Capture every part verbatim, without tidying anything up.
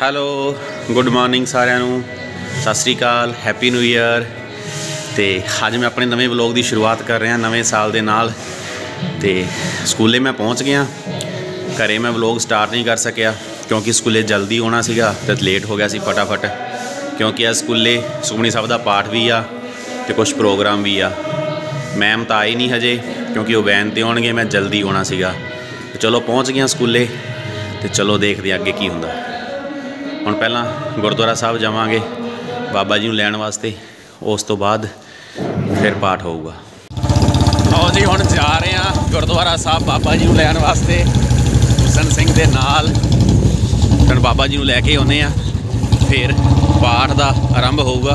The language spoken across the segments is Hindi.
ਹੈਲੋ ਗੁੱਡ ਮਾਰਨਿੰਗ ਸਾਰਿਆਂ ਨੂੰ, ਸਤਿ ਸ਼੍ਰੀ ਅਕਾਲ, हैप्पी न्यू ईयर। तो अज मैं अपने नवे व्लॉग की शुरुआत कर रहा नवे साल के नाल। तो स्कूले मैं पहुँच गया, घरे मैं व्लॉग स्टार्ट नहीं कर सकिया क्योंकि स्कूले जल्दी होना सीगा तो लेट हो गया सी फटाफट, क्योंकि अज स्कूले सुखमनी साहब का पाठ भी आ तो कुछ प्रोग्राम भी आ। मैम तो आई नहीं हजे क्योंकि वो वैन ते आउणगे, मैं जल्दी आना सीगा। तो चलो पहुँच गया स्कूले, तो चलो देखते अगे की हुंदा। हुण पहलां गुरुद्वारा साहब जावांगे बाबा जी नूं लैण वास्ते, उस तो बाद फिर पाठ होऊगा। आओ जी हुण जा रहे हैं गुरुद्वारा साहब बाबा जी नूं लैण वास्ते हुसन सिंह दे नाल। हुण बाबा जी नूं लैके आउणे आ, फिर पाठ दा आरंभ होऊगा।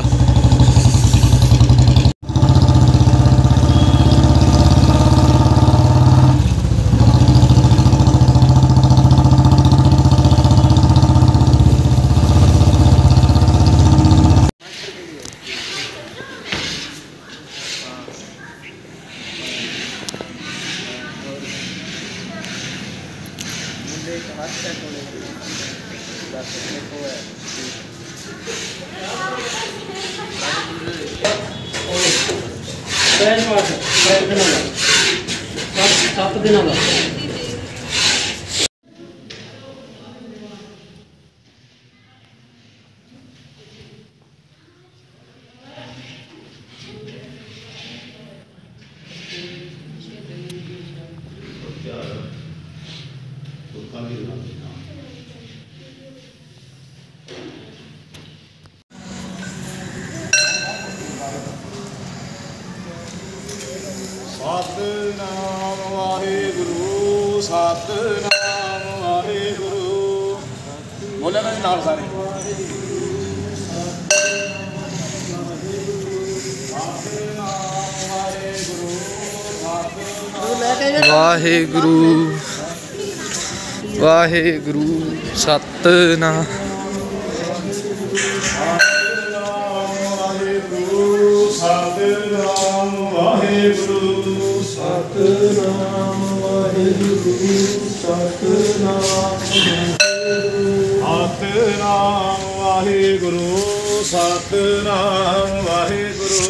सत्त दिन का सतनाम वाहिगुरु सतनाम वाहिगुरु। बोले ना नाल सारे वाहिगुरु वाहिगुरु सतनाम सतनाम वाहिगुरु सतनाम वाहिगुरु सतनाम सतनाम वाहिगुरु सतनाम वाहिगुरु।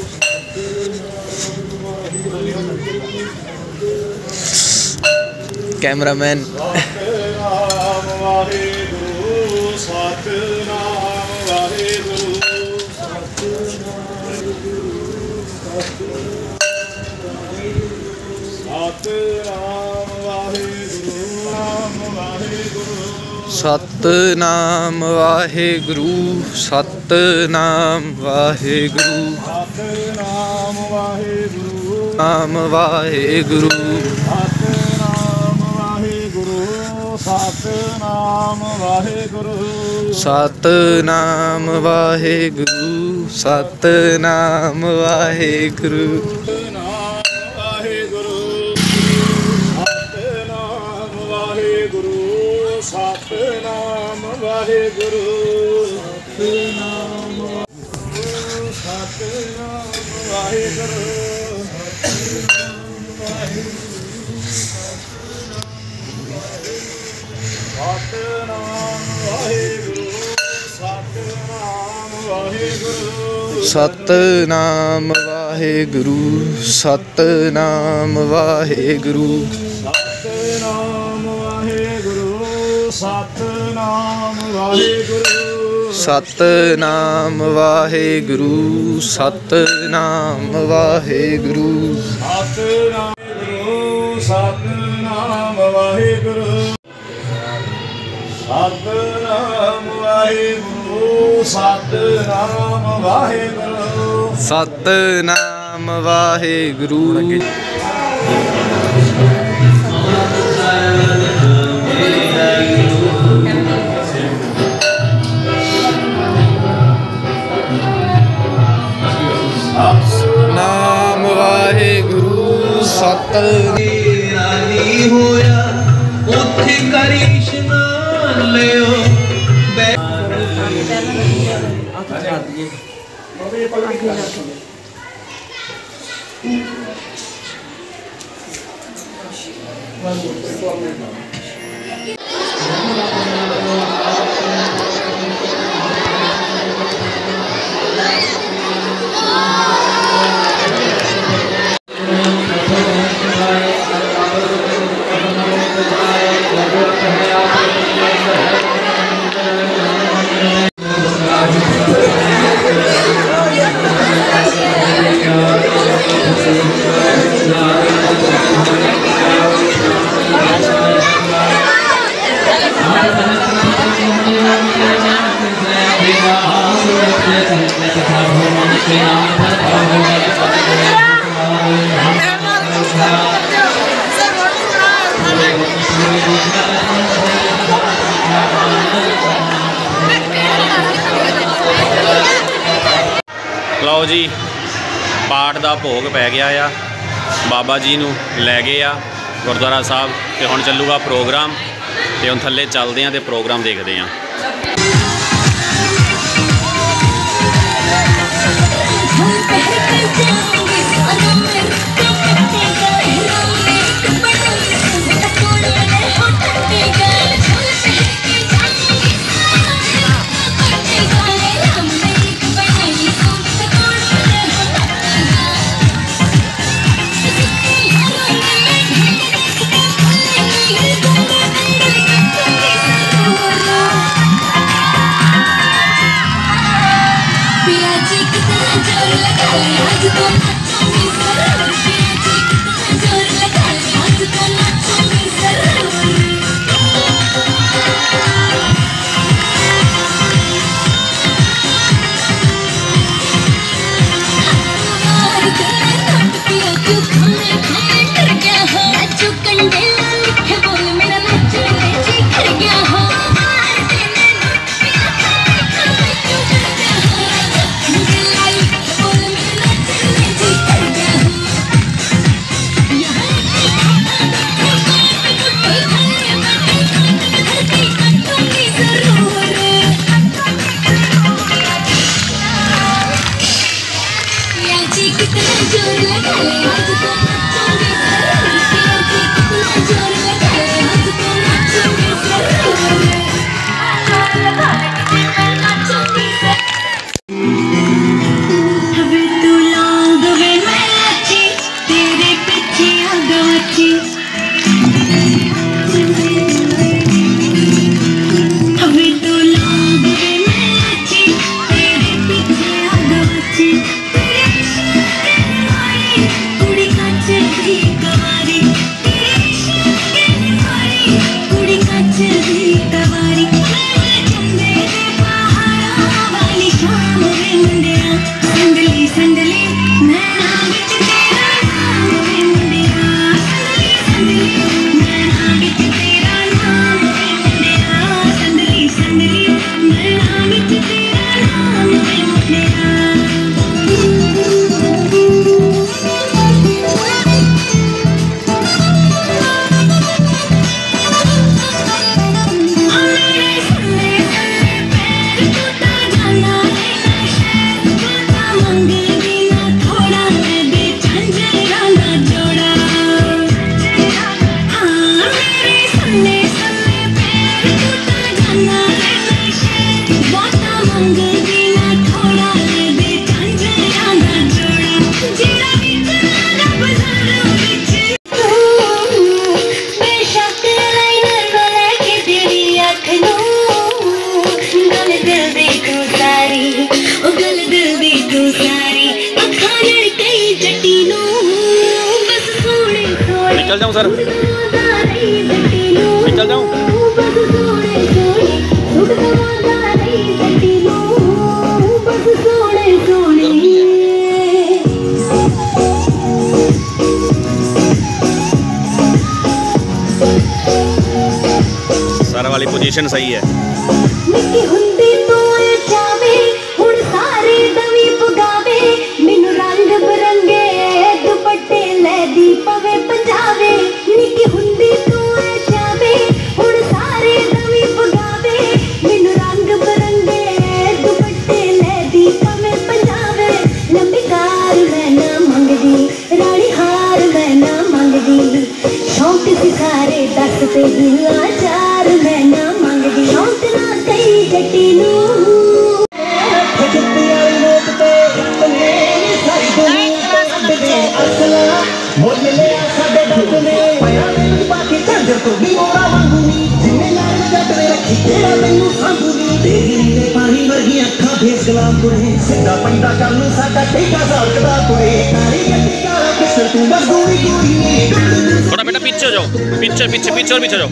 कैमरामैन सतनाम वाहिगुरु सतनाम वाहिगुरु सतनाम वाहिगुरु सतनाम वाहिगुरु सतनाम वाहिगुरु नाम वाहिगुरु सतनाम वाहिगुरु सतनाम वाहिगुरु सतनाम वाहिगुरु सतनाम वाहिगुरु सतनाम वाहिगुरु सतनाम वाहिगुरु सतनाम वाहिगुरु सतनाम वाहिगुरु सतनाम वाहिगुरु सतनाम वाहिगुरु सतनाम वाहिगुरु सतनाम वाहिगुरु सतनाम वाहिगुरु सतनाम वाहिगुरु सतनाम वाहिगुरु नाम वाहिगुरु सतनाम होया उथे करी इशनान लियो जी पाठ का भोग पै गया आ, बाबा जी नूं लै गए आ गुरुद्वारा साहब ते हुण चलूगा प्रोग्राम ते हुण थल्ले चलदे हैं ते प्रोग्राम देखते हैं। निकल जाऊं सर, निकल जाऊं। सर वाली पोजीशन सही है। थोड़ा बेटा पीछे हो जाओ, पीछे पीछे पीछे और पीछे जाओ।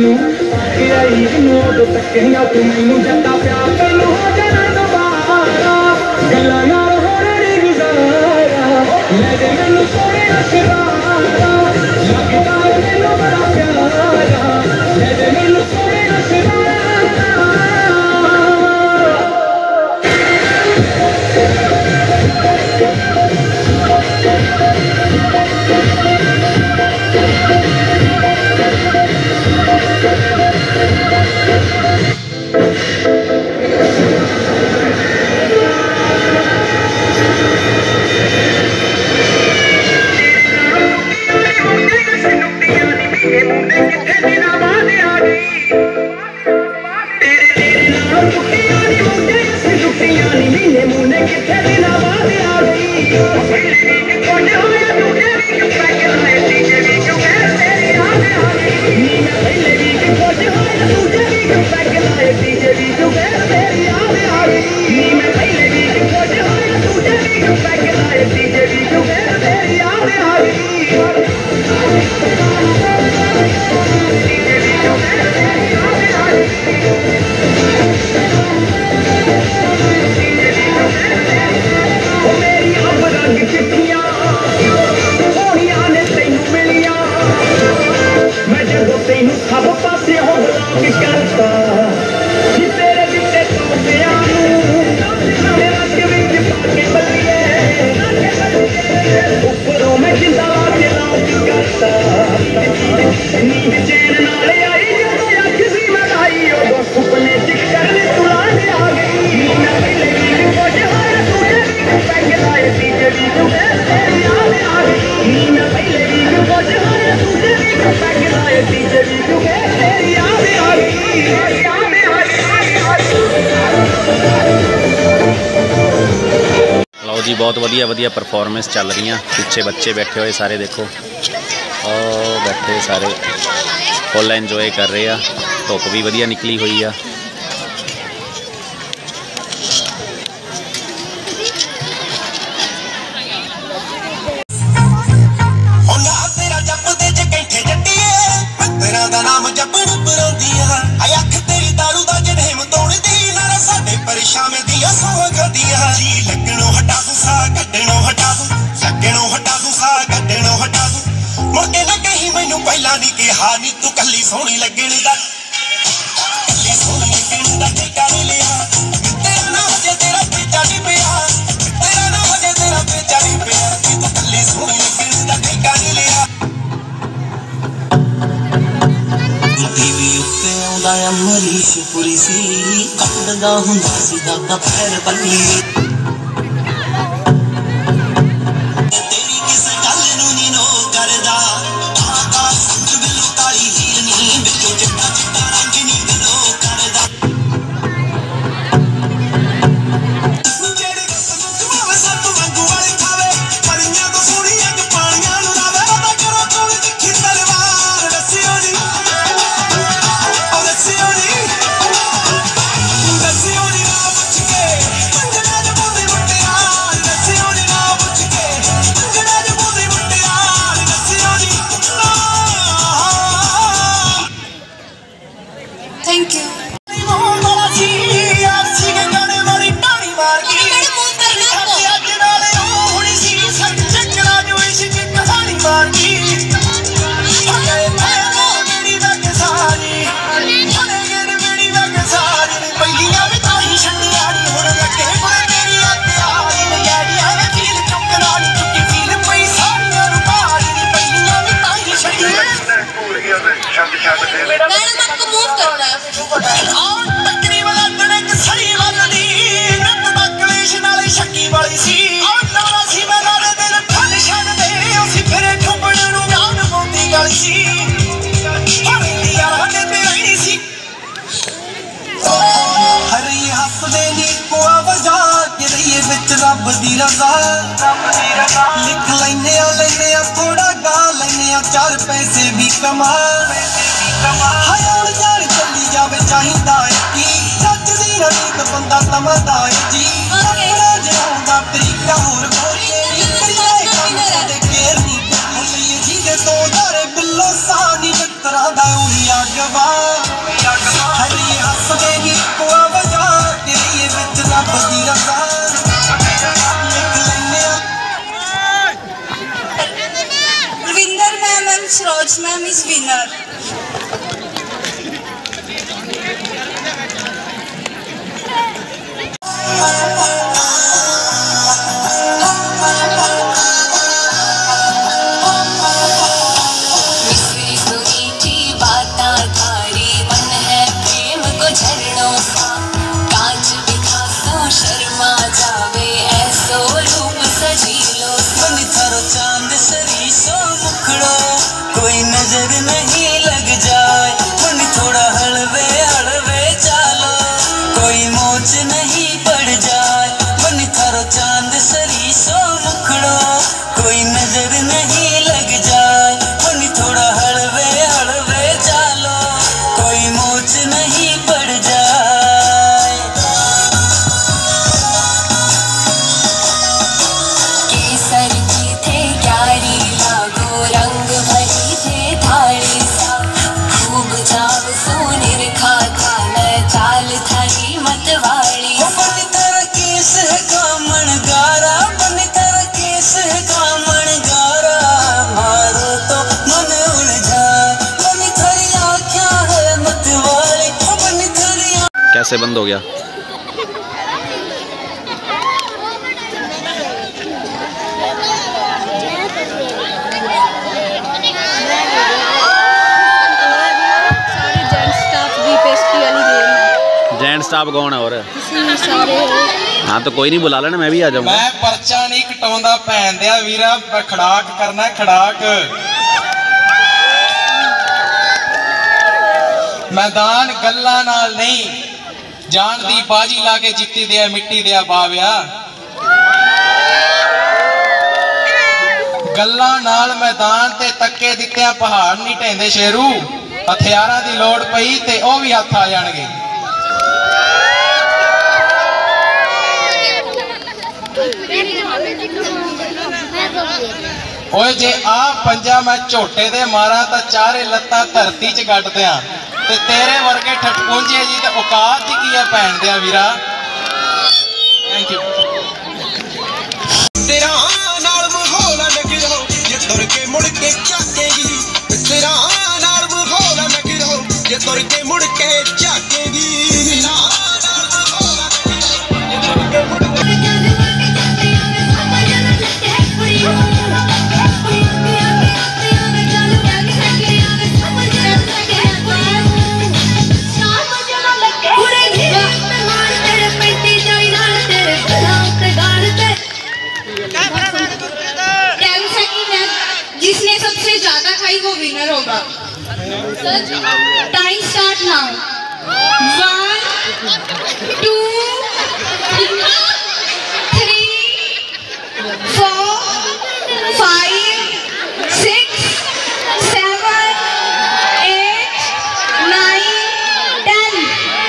मैनू के आई नोट तकिया तू मैनू जदा प्यार तैनू हो जाना दोबारा गल्लां नाल होर नहीं गुजारा ले दे मैनू सोने नशवारा लगदा मैनू बड़ा प्यारा ले दे मैनू सोने नशवारा जी बहुत वधिया वधिया परफॉर्मेंस चल रही। पिछे बच्चे बैठे हुए सारे देखो, और बैठे सारे फुल एंजॉय कर रहे हैं। धुप भी वधिया निकली हुई है। पहला नहीं कहा नी तू कली सोहनी लगने दा कली सोहनी लगने दा ठेका नहीं लिया। तेरा ना वजे तेरा बेचा नहीं पिया, तेरा ना वजे तेरा बेचा नहीं पिया। तू कली सोहनी लगने दा ठेका नहीं लिया। टीवी उत्ते आउंदा अमरीश पुरी सी कटदा हुंदा सी दा पैर बल्ली। Thank you. मैडम आपको मूव करना है और तकरीबन अगले के सही वाली नत बकलेश नाले शक्की वाली सी और नारा सी मैं नारे दे फन शन दे उसी फिरे ठुबड़ नु गान मोती गली सी हरे यार ने ते आई सी हरे हस दे नी को वजा के रहिए विच रब दी रजा रब दी रजा लिख लेने आ लेने आ थोड़ा गा लेने आ चार पैसे भी कमा हाय जान चली जावे चाहिदा है कि सच दी रीत बंदा समझदा है जी अपना जिउंदा तरीका होर बोले नी करिए काम दे केर नी बोली जी दे तो दारे बिल्लो सानी मित्रा दा उही अगवा हरी हसदे नी कोआ वजा तेरे विच रब दी रजा लिख लैने winner ma'am and Saroj ma'am is winner. चांद सरी सो मुखड़ो कोई नजर नहीं लग जाए मन थोड़ा हलवे हलवे चालो कोई मोच नहीं पड़ जाए मन थारो चांद सरी सो मुखड़ो कोई नजर नहीं लग जाए मन थोड़ा हलवे हलवे चालो कोई मोच नहीं पड़ जाए केसर की थे क्यारी लागो रंग भरी थे थाली सा खूब जाव सोनेर खाता न चाल थारी मतवाली बन तेरा केस है कामण गारा बन तेरा केस है कामण गारा मारो तो मन उड़ जाए बन तेरी आँखें है मतवाली बन तेरी कैसे बंद हो गया? जेंट स्टाफ कौन है? और हाँ तो कोई नहीं, बुला लेना, मैं भी आ जाऊंगा। मैं परचा नहीं कटाउंदा भैन दिया वीरा, खड़ाक करना खड़ाक। मैदान गल्ला नाल नहीं जान दी बाजी ला के जित्ती दिया मिट्टी दिया बाविया गल्ला नाल मैदान ते तक्के दित्ते पहाड़ नहीं ढेंदे शेरू हथियारां दी लोड़ पई ते ओ भी हथ आ जाणगे। ओए जे आ पंजा मैं झोटे दे मारा तो चारे लत्ता धरती च गड्ड दियां ते तेरे वर्गे ठटपुंजे जी ते औकात ही की है भैन दिया वीरा। Thank you. तेरा नाल माहौल नगरो जे तुर के मुड़ के झाकेगी तेरा नाल माहौल नगरो जे तुर के मुड़ के झाकेगी तेरा नाल माहौल नगरो जे तुर के मुड़ के जिसने सबसे ज्यादा खाई वो विनर होगा। Time start now. One two three four five six seven eight nine ten.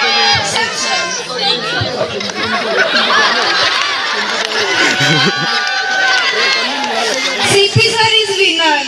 CP sir is winner.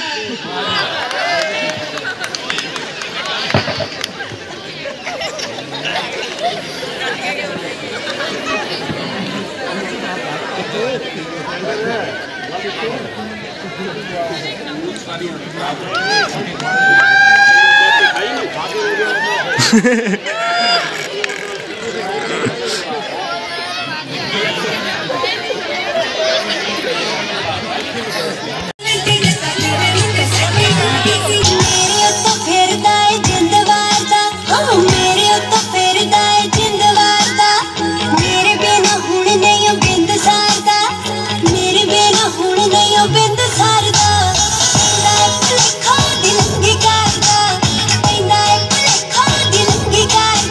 Got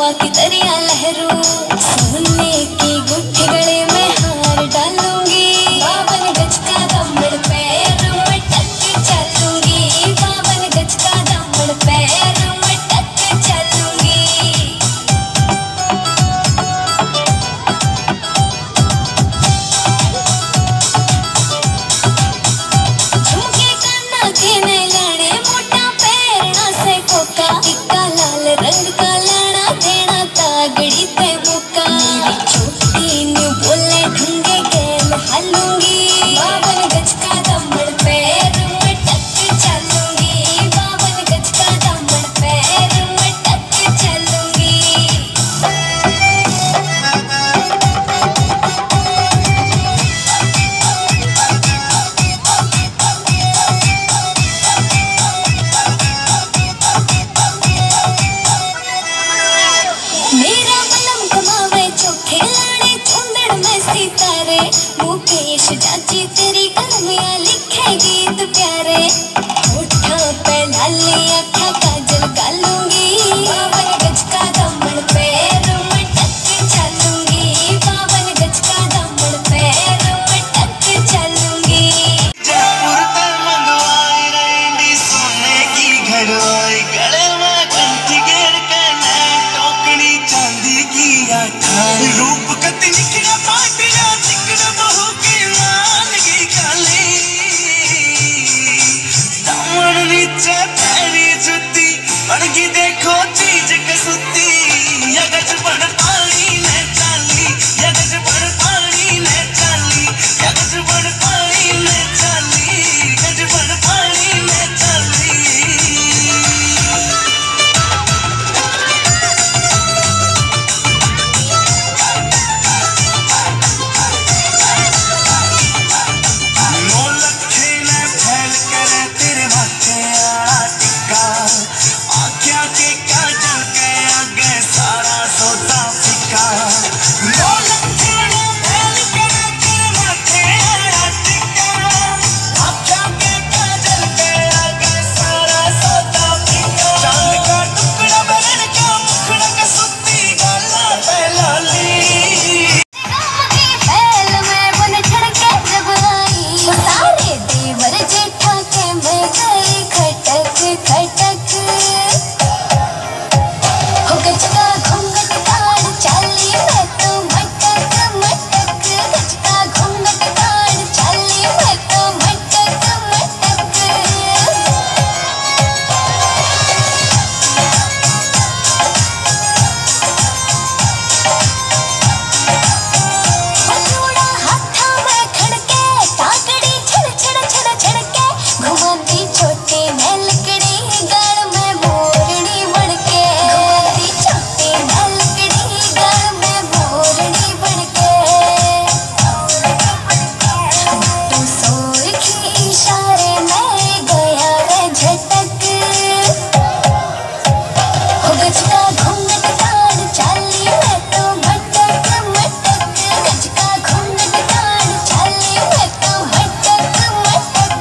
हवा की दरिया लहरूं, सोने की गुट्ठी गले में हार डालूंगी, बावन गज का दमड़ पैर में टक चलूंगी, बावन गज का दमड़ पैर में टक चलूंगी। झुमके काना के नहीं लाने, मोटा पैर ना से कोका, टिक्का लाल रंग का लाना देना तागड़ी ते मुक्का, मेरी छोटी न्यू बोले ढूंगे गेल हालूंगी, बावन गज का दमड़ पैर में टक चलूंगी, बावन गज का दमड़ पैर में टक चलूंगी। मेरा बलम कमावे चोखे लाने, चुंदड़ में सितारे, मुकेश चाची तेरी कलमियां लिखे गीत प्यारे, होठा पे लाली आँखा काजल गालूंगी, बावन गज का दमड़ पैर में टक चलूंगी, बावन गज का दमड़ पैर में टक चलूंगी। जयपुर ते मंगवाई रेंडी सोने की घड़वाई, गले में कंठी घेर के नैन टोकनी चांदी की आठाई, रूप कति निखरा पाटिया चिकना बहू की मान की काली, दामन नीचे पैरी जुती अड़गी देखो चीज कसुती, यगज बड़ पानी ने चाली, यगज बड़ पानी ने चाली, यगज बड़ पानी ने चाली, यगज बड़ पानी ने चाली। नौ लखे ने फैल करे तेरे माथे आड़ा टिक्का, आँखियाँ के काजल के आगे सारा सौदा फिका, नौ लखे ने फैल करे तेरे माथे आड़ा टिक्का, आँखियाँ के काजल के आगे सारा सौदा फिका, चांद का टुकड़ा बरन का मुखड़ा का सुत्ती गाला पे लाली। फैल में बन चढ़ के जब आई, सारे देवर जेठा के मैं गई खटक खटक, हो गज का घूंघट काढ़ चाली मैं तो मटक मटक, गज का घूंघट काढ़ चाली मैं तो मटक मटक। पटोड़ा हाथा में खड़के, ताकड़ी छड़ छड़ छड़ छड़के, घुमाती छोटी मैं लकड़ी, गाल में मोरनी बढ़के, घुमाती छोटी मैं लकड़ी, गाल में मोरनी बढ़के, तू सोर की इशारे में गया रे झटक, हो गज का घूंघट काढ़ चाली मैं तो मटक मटक, गज का घूंघट काढ़ चाली मैं तो मटक मटक।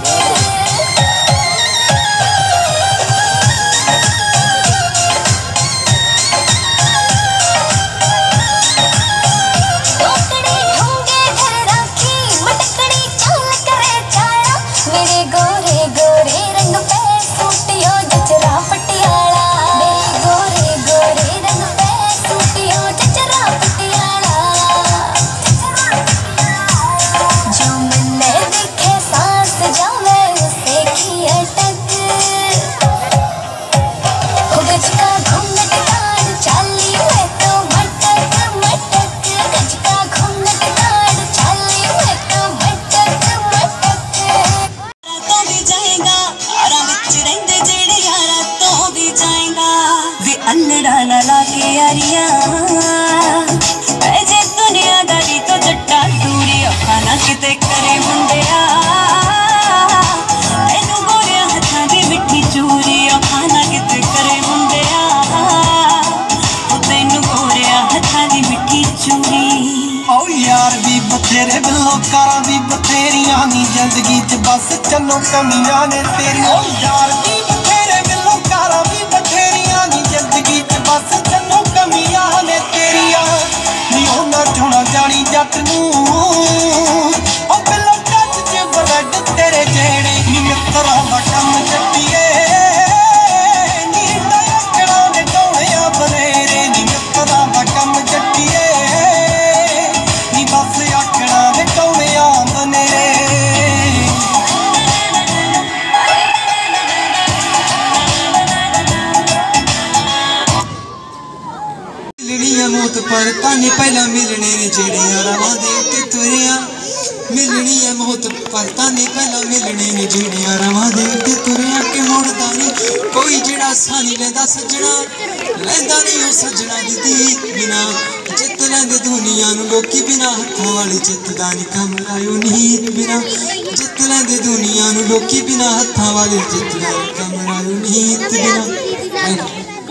टोकड़ी ढूंढे घर राखी, मटकड़ी चाल करे चारा, मेरे गोरे गोरे रंग पे सूटियो जचरा पटियाला, मेरे गोरे गोरे रंग पे सूटियो जचरा पटियाला, जो मैंने देखे सांस जावे उसे की अटक, हो गज का घूंघट काढ़ चाली मैं तो मटक मटक, गज का घूंघट काढ़ चाली मैं तो मटक मटक। तो भी जाएगा आरा विच रहिंदे जेड़े यारा तो भी जाएगा, वे अल्लड़ा ना लाके यारियां, ऐ जे दुनियादारी तो जट्टा दूरी खाना किते करे मुंडिया, तैनू गोरिया हत्थां दी मिट्ठी चूरी खाना किते करे मुंडिया, ओ तैनू गोरिया हत्थां दी मिट्ठी चूरी। ओ यार भी बथेरे बिल्लो कारा भी बथेरियां नी जिंदगी च बस चलो कमियां ने तेरियां, ओ यार भी बथेरे बिल्लो कारा भी बथेरियां नी जिंदगी च बस चलो कमियां पलकां ने पहला मिलने ने जेड़ियां रवां दे उत्ते तुरियां मिलनी है मौत पलकां ने पहला मिलने ने जेड़ियां रवां दे उत्ते तुरियां के मुड़दा नहीं कोई जेड़ा सानी लैंदा सज्जणा लैंदा नहीं ओ सज्जणा दी दीद बिना जित लैंदे दुनिया नूं लोकी बिना हत्थां वाली जित दा नहीं कम लायो नीत बिना जित लैंदे दुनिया नूं लोकी बिना हत्थां वाली जित दा नहीं कम लायो नीत बिना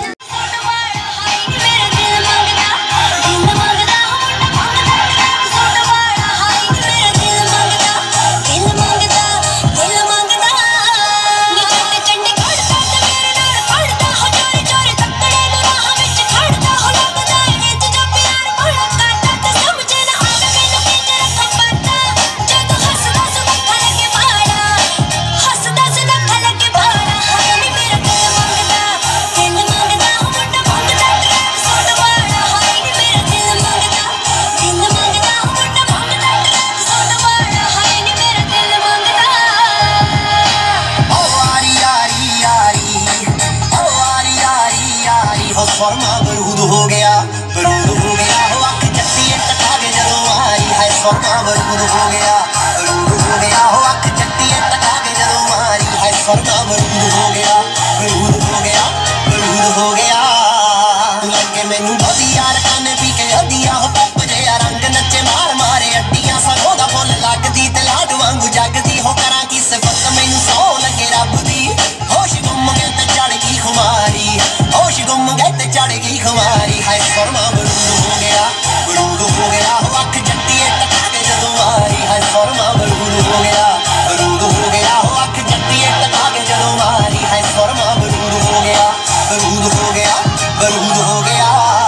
फरमा बरूद हो गया बरूद हो गया हो अख जट्टी टका के जदों मारी है फरमा बरूद हो गया बरूद हो गया हो अख जट्टी टका के जदों मारी है फरमा बरूद हो गया बरूद हो गया बरूद हो गया लगे मैनू बदी यार काने पी के अदियां हो पप जिहा रंग नचे मार मारे अड्डियां सगों दा फुल लगदी ते लाड वांगू जगदी हो करां की सिफत मैनू सौ लगे रब दी होश गुम गए ते चढ़ गई खुमारी होश गुम गए ते चढ़ गई खुमारी है फरमा बरूद हो गया बरूद हो गया हो अख जट्टी टका के जदों मारी है फरमा बरूद हो गया बरूद हो गया हो अख जट्टी टका के जदों मारी है फरमा बरूद हो गया बरूद हो गया बरूद हो गया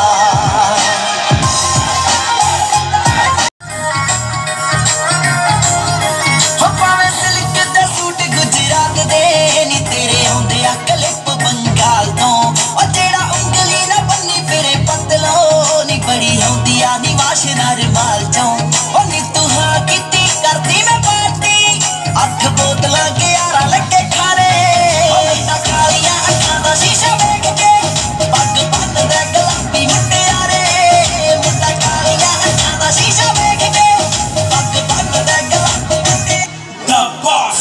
हो पावे सिल्क ते सूट गुजरात दे नी तेरे आउंदे आ क्लिप बंगाल तो ओ जेड़ा उंगली ना बन्नी फिरे पतलो नी बड़ी आउंदी आ नी वाशना रुमाल चों ओ नी तू हां किती करदी मैं पार्टी अठ बोतलां ग्यारह लगे खाने ओ मुंडा कालियां अखां दा शीशा वेख के पग बन दे गुलाबी मुटियारे मुंडा कालियां अखां दा शीशा वेख के पग बन दे गुलाबी मुटियारे द बॉस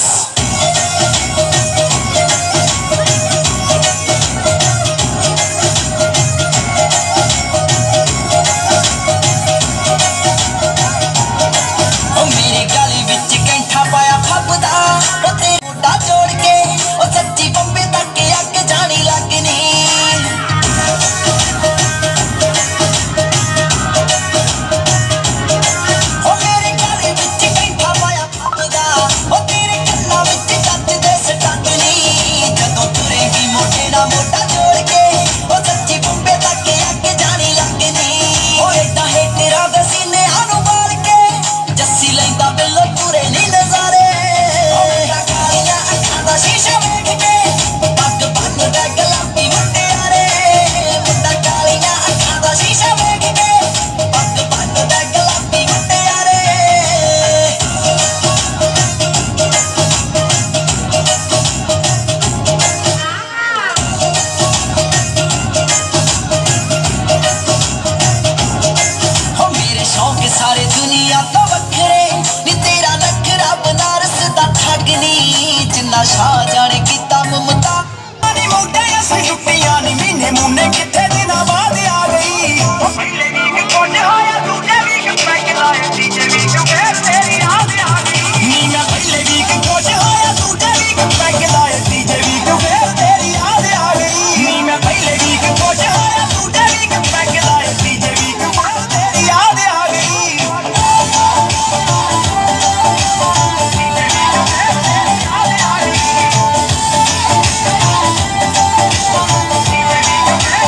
सारे दुनिया तो वखरे नी तेरा नखरा बनारस दा ठगनी जिन्ना शाह जाने किता ममता नी मोटे असी छुट्टियां नी महीने मुन्ने किथे दिना बाद आ गई ओ पहले वीक कोच होया दूजे वीक पैक लाए तीजे वीक फिर तेरी याद आ गई नी मैं पहले वीक कोच होया दूजे वीक पैक लाए तीजे वीक फिर तेरी याद आ गई नी मैं पहले वीक कोच होया दूजे वीक पैक लाए तीजे वीक फिर तेरी याद आ गई Yeah.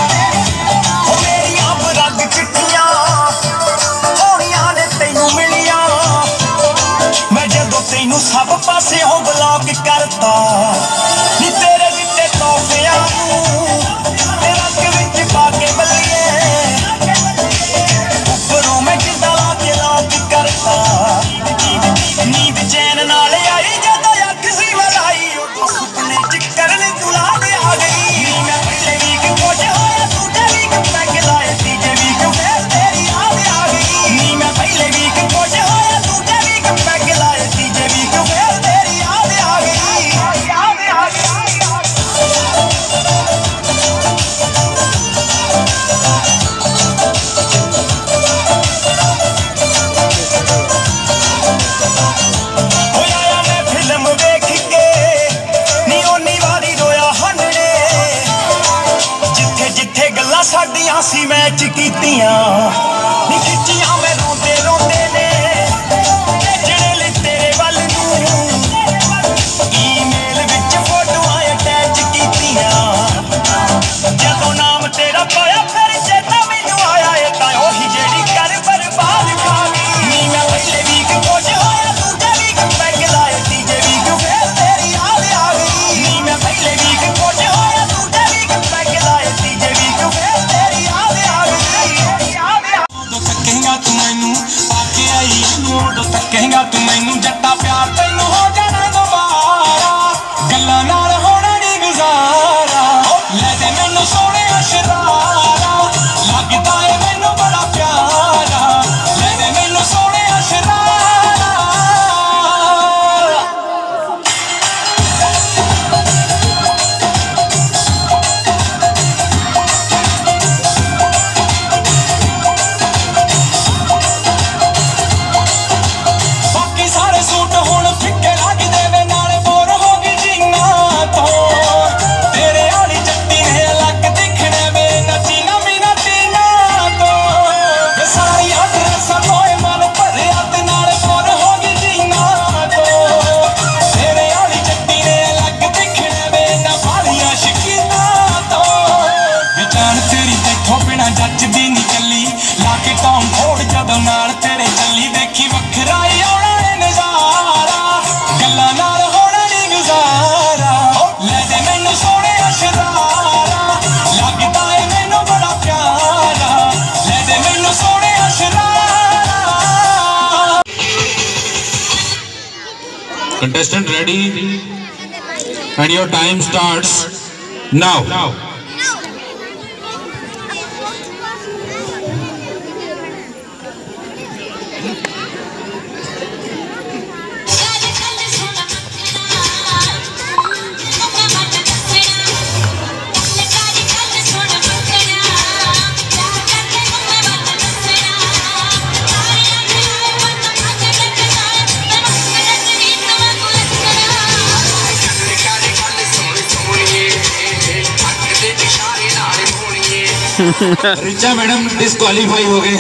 Contestant ready? And your time starts now. Richa madam disqualify हो गए।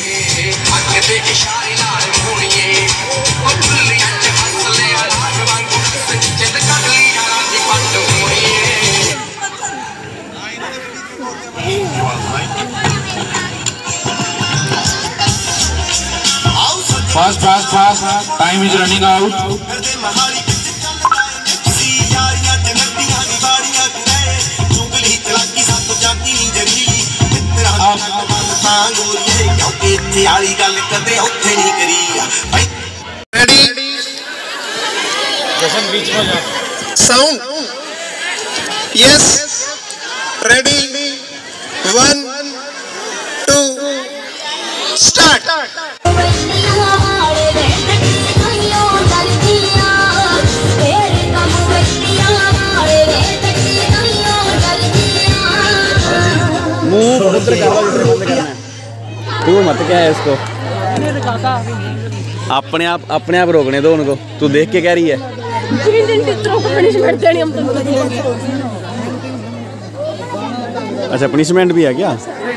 Fast fast fast, time is running out. Sound. Yes. Ready. One, two, start. मुंह उधर कर लो जिधर बंद करना है। तू मत क्या है इसको, अपने आप अपने आप रोकने दो उनको। तू देख के कह रही है अच्छा पनिशमेंट भी है क्या?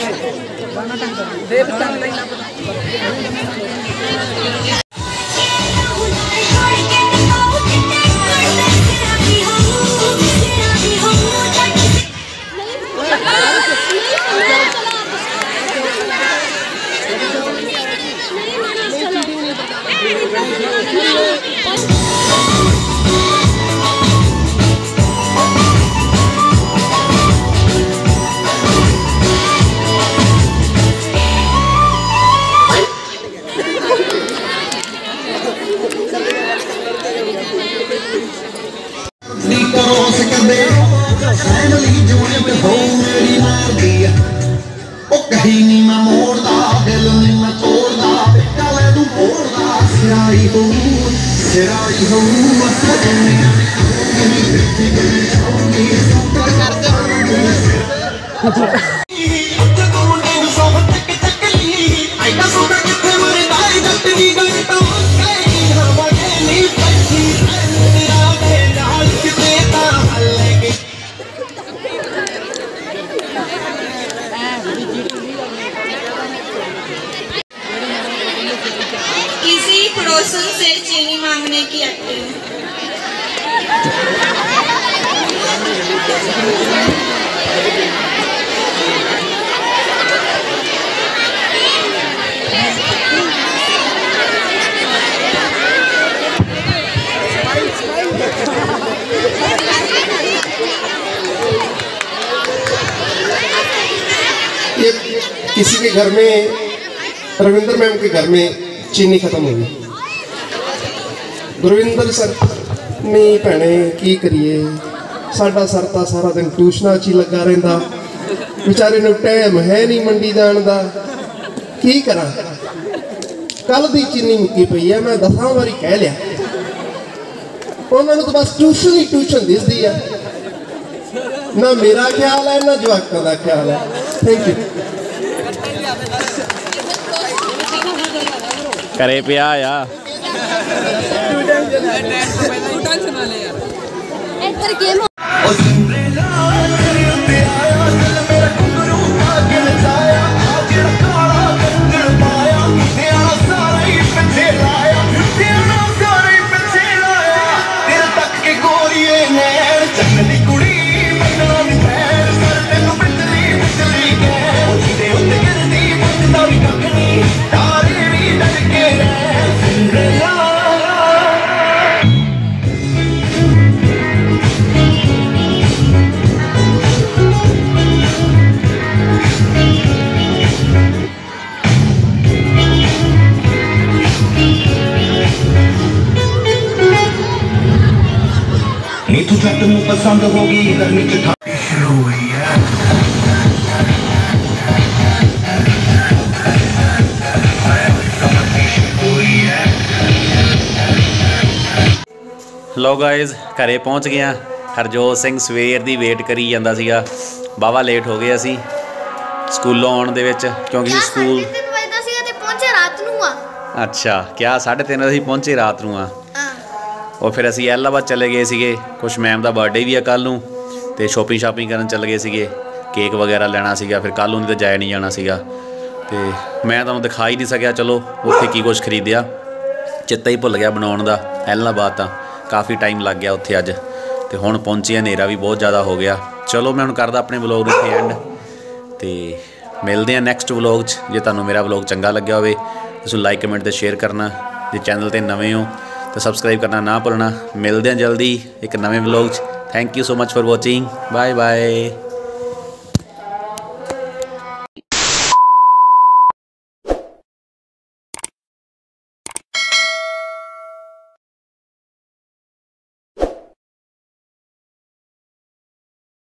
किसी पड़ोसन से चीनी मांगने की एक्टिंग। ये किसी के घर में, रविंद्र मैम के घर में चीनी खत्म हो गई। गुरविंदर सर नहीं भैने की करिए, साडा सर तो सारा दिन ट्यूशना च ही लगा रहिंदा, बेचारे नूं टाइम है नहीं मंडी जाण दा, की करा। कल दी चीनी मुक्की पई है, मैं दसां वारी कह लिया, उन्होंने तो बस ट्यूशन ही ट्यूशन दिसदी है, ना मेरा ख्याल है ना जवाकां दा ख्याल है। Thank you. करे पिया या पसंद होगी गर्मी च ठंड शुरू हुई है। ਲੋ ਗਾਇਜ਼ ਘਰੇ ਪਹੁੰਚ ਗਏ ਹਾਂ। ਹਰਜੋਤ ਸਿੰਘ ਸਵੇਰ ਦੀ ਵੇਟ ਕਰੀ ਜਾਂਦਾ ਸੀਗਾ। ਵਾਹਵਾ ਲੇਟ ਹੋ ਗਏ ਅਸੀਂ ਸਕੂਲੋਂ ਆਉਣ ਦੇ ਵਿੱਚ, ਕਿਉਂਕਿ ਸਕੂਲ ਤਿੰਨ ਵਜੇ ਦਾ ਸੀਗਾ ਤੇ ਪਹੁੰਚੇ ਰਾਤ ਨੂੰ ਆ। ਅੱਛਾ, ਕਿਆ ਸਾਢੇ ਤਿੰਨ ਅਸੀਂ ਪਹੁੰਚੇ ਰਾਤ ਨੂੰ ਆ। ਉਹ ਫਿਰ ਅਸੀਂ ਇਲਾਹਾਬਾਦ ਚਲੇ ਗਏ ਸੀਗੇ, ਕੁਛ ਮੈਮ ਦਾ ਬਰਥਡੇ ਵੀ ਆ ਕੱਲ੍ਹ ਨੂੰ, ਤੇ ਸ਼ੋਪਿੰਗ ਸ਼ਾਪਿੰਗ ਕਰਨ ਚਲੇ ਗਏ ਸੀਗੇ, ਕੇਕ ਵਗੈਰਾ ਲੈਣਾ ਸੀਗਾ। ਫਿਰ ਕੱਲ੍ਹ ਨੂੰ ਤਾਂ ਜਾਇਆ ਨਹੀਂ ਜਾਣਾ ਸੀਗਾ, ਤੇ ਮੈਂ ਤੁਹਾਨੂੰ ਦਿਖਾ ਹੀ ਨਹੀਂ ਸਕਿਆ। ਚਲੋ ਉੱਥੇ ਕੀ ਕੁਛ ਖਰੀਦਿਆ ਚੇਤਾ ਹੀ ਭੁੱਲ ਗਿਆ ਬਣਾਉਣ ਦਾ। ਇਲਾਹਾਬਾਦ ਤਾਂ ਕਾਫੀ ਟਾਈਮ ਲੱਗ ਗਿਆ ਉੱਥੇ ਅੱਜ, ਤੇ ਹੁਣ ਪਹੁੰਚੇ ਹਨੇਰਾ ਵੀ ਬਹੁਤ ਜ਼ਿਆਦਾ ਹੋ ਗਿਆ। ਚਲੋ ਮੈਂ ਹੁਣ ਕਰਦਾ ਆਪਣੇ ਵਲੋਗ ਨੂੰ ਇੱਥੇ ਐਂਡ, ਤੇ ਮਿਲਦੇ ਹਾਂ ਨੈਕਸਟ ਵਲੋਗ 'ਚ। ਜੇ ਤੁਹਾਨੂੰ ਮੇਰਾ ਵਲੋਗ ਚੰਗਾ ਲੱਗਿਆ ਹੋਵੇ ਤੁਸੀਂ ਲਾਈਕ ਕਮੈਂਟ ਤੇ ਸ਼ੇਅਰ ਕਰਨਾ। ਜੇ ਚੈਨਲ 'ਤੇ ਨਵੇਂ ਹੋ ਤਾਂ ਸਬਸਕ੍ਰਾਈਬ ਕਰਨਾ ਨਾ ਭੁੱਲਣਾ। ਮਿਲਦੇ ਹਾਂ ਜਲਦੀ ਇੱਕ ਨਵੇਂ ਵਲੋਗ 'ਚ। Thank you so much for watching. Bye bye.